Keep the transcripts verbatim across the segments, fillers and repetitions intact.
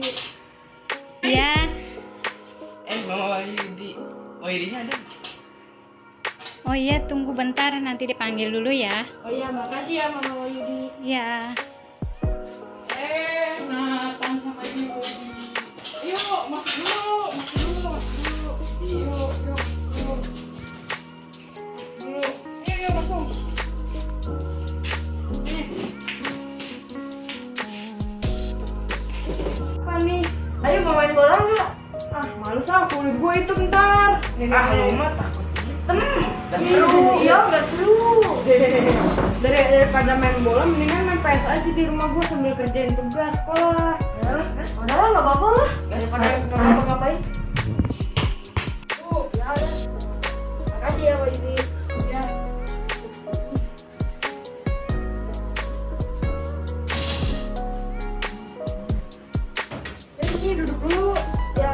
Iya. Eh, Mama Wahyudi. Wahyudinya ada? Oh iya, tunggu bentar, nanti dipanggil dulu ya. Oh iya, makasih ya Mama Wahyudi. Iya. Eh, Nathan sama Ibu Yudi. Ayo, masuk dulu, masuk dulu, masuk dulu. Yuk, yuk, yuk. Dulu. Ayo, ayo masuk. Nih. Apa nih? Ayo mau main bola nggak? Ah, malu sama kulit gue itu bentar. Nih, Ah, nih, lu nih. mah takut. Tem. Gak seru. Iya, nggak seru. Dari daripada main bola, mendingan main P S aja di rumah gue sambil kerjain tugas sekolah. Ya, udah lah, nggak apa-apa lah. Daripada nggak ngapa-ngapain. Oh, ya udah. Makasih ya, Pak Yudi. Ya. Jadi sini duduk dulu. Ya.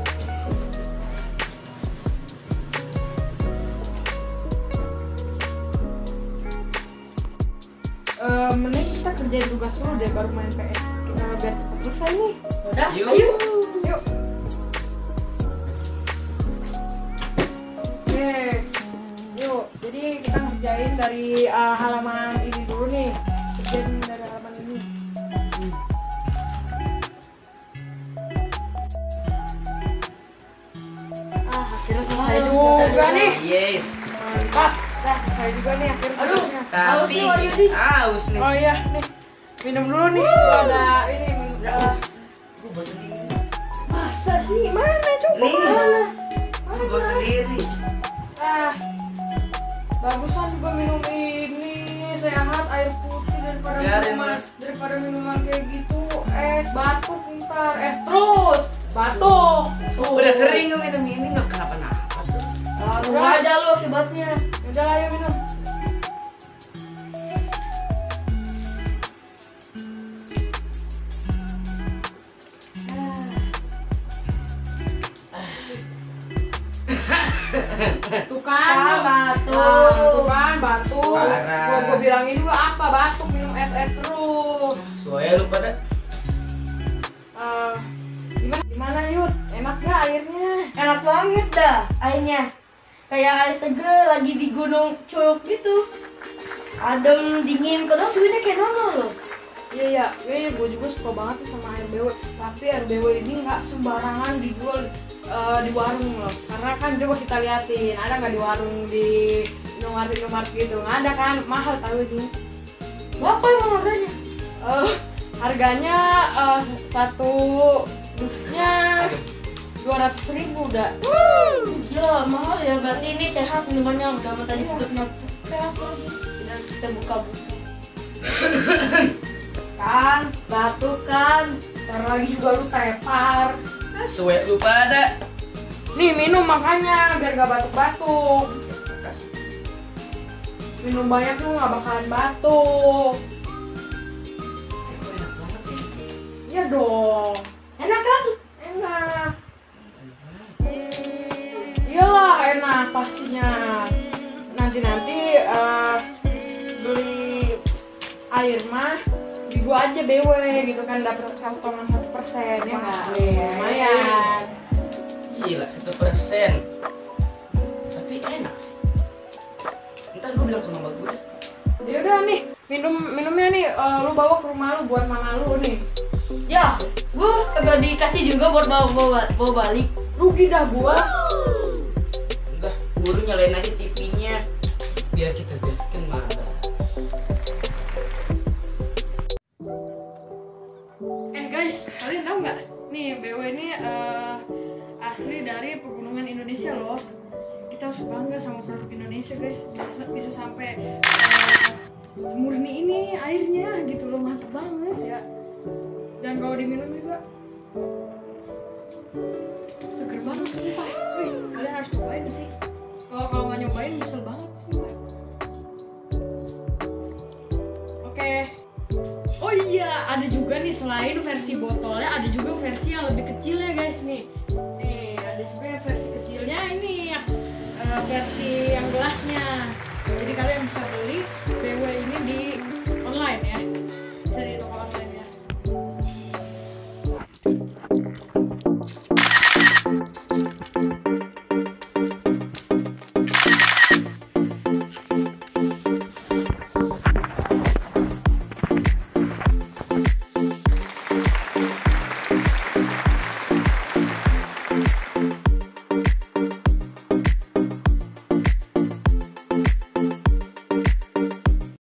Eh, mending kita kerjain tugas dulu deh baru main P S. Kita biar cepat selesai nih. Udah, Yuk. ayo. Yuk. Oke. Yuk, jadi kita ngerjain dari uh, halaman ini dulu nih. Kerjain dari halaman ini. Ah, akhirnya selesai juga nih. Yes. Mantap. Dah, selesai juga nih akhirnya. Aduh, haus Tapi nih Wahyudi. haus nih. Oh iya, nih. Minum dulu nih. Gua ada ini minum. Haus. Gue bawa sendiri. Masa sih? Mana coba? Nih. Mana? Gue bawa sendiri. Ah. Bagusan juga minum ini sehat air putih daripada Biarin, minuman Mas. daripada minuman kayak gitu es batuk ntar es terus batuk. Tuh. Udah sering gue minum ini nggak kenapa-napa tuh. Udah aja lo akibatnya. Udah ayo minum. Tuh kan, batuk. Tuh kan, batuk. Parah. Gua, gua bilangin juga apa batuk minum es es terus. Soalnya lu pada Eh, gimana? Gimana Yud? Enak gak airnya? Enak banget dah airnya. Kayak air seger lagi di gunung Curug gitu. Adem, dingin, padahal suhunya kayak normal loh. Iya iya, iya, iya gue juga suka banget tuh sama air B W. Tapi air B W ini nggak sembarangan dijual eh, di warung loh. Karena kan coba kita liatin, ada nggak di warung di Indomaret Indomaret gitu? Nggak ada kan, mahal tahu ini. Berapa emang harganya? Eh, harganya eh, satu dusnya dua ratus ribu udah. Gila, mahal ya. Berarti ini sehat minumannya. Udah sama tadi tutupnya sehat lagi. Dan kita buka-buka. Kan, batuk kan. Ntar lagi juga lu tepar. suwe lu pada. Nih minum makanya biar gak batuk-batuk. Minum banyak tuh gak bakalan batuk. Kok enak banget sih. Iya dong. Enak kan? Enak. Iyalah enak pastinya. Nanti-nanti eh, beli air mah di gua aja B W gitu kan dapat potongan satu persen ya nggak? Lumayan. Gila satu persen. Tapi enak sih. Ntar gue bilang sama mbak gue. Ya udah nih minum minumnya nih eh, lu bawa ke rumah lu buat mama lu nih. Ya, gua kagak dikasih juga buat bawa bawa, bawa balik. Rugi dah gua. Udah, guru nyalain aja T V-nya biar kita gaskan malah. Eh guys, kalian tahu nggak? Nih B W ini eh, asli dari pegunungan Indonesia loh. Kita harus bangga sama produk Indonesia guys. Bisa, bisa sampai eh, semurni ini airnya gitu loh, mantep banget ya. Dan kalau diminum juga seger banget sumpah. Wih, kalian harus cobain sih. Kalau kalau nggak nyobain nyesel banget sumpah. Oke. Oh iya, ada juga nih selain versi botolnya, ada juga versi yang lebih kecil ya guys nih. Nih, ada juga yang versi kecilnya ini ya, eh, versi yang gelasnya. Jadi kalian bisa